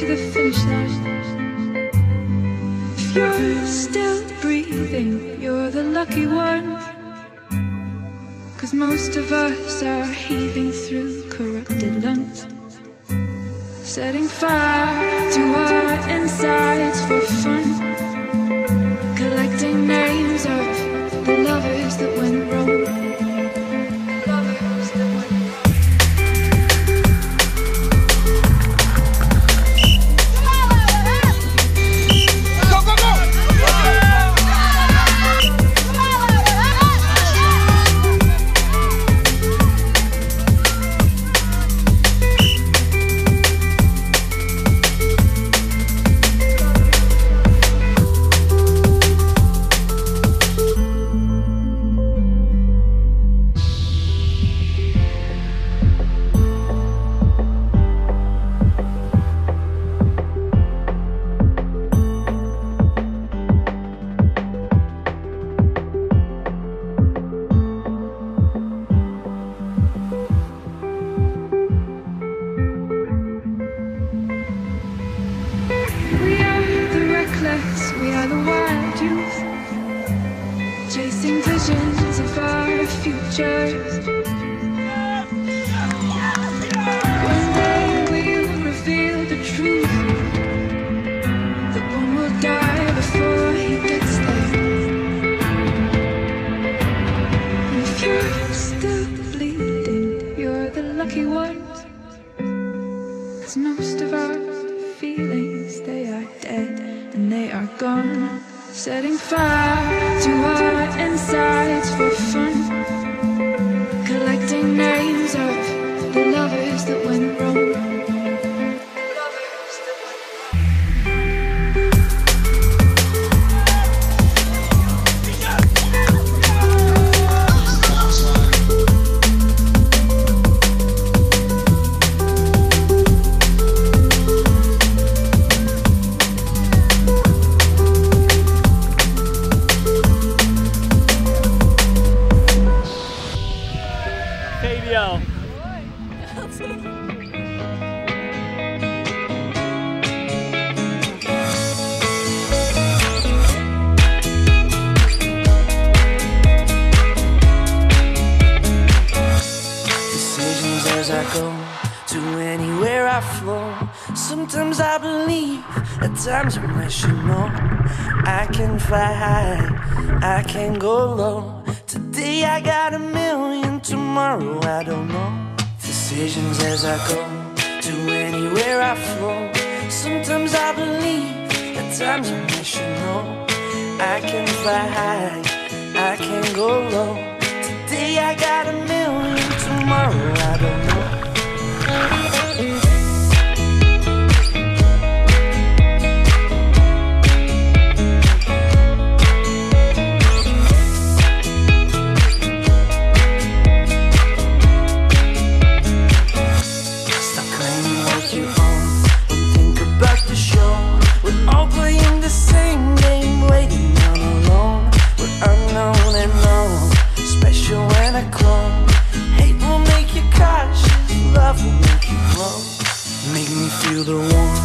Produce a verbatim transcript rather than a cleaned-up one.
to the finish line. If you're still breathing, you're the lucky one. 'Cause most of us are heaving through corrupted lungs, setting fire to our insides for fun, collecting names of the lovers that went wrong. Lovers that went wrong. Go, go, go! We are the wild youth, chasing visions of our futures. One day we'll reveal the truth, that one will die before he gets there. And if you're still bleeding, you're the lucky ones. 'Cause most of our feelings, they are dead and they are gone, setting fire to our insides for fun, collecting names of the lovers that went wrong. Lovers that went Decisions as I go to anywhere I flow. Sometimes I believe, at times I wish you know. I can fly high, I can go low. Today I got a million, tomorrow I don't know. Decisions as I go to anywhere I flow. Sometimes I believe, at times I wish you know. I can fly high, I can go low. Today I got a million, tomorrow I don't know. Feel the warmth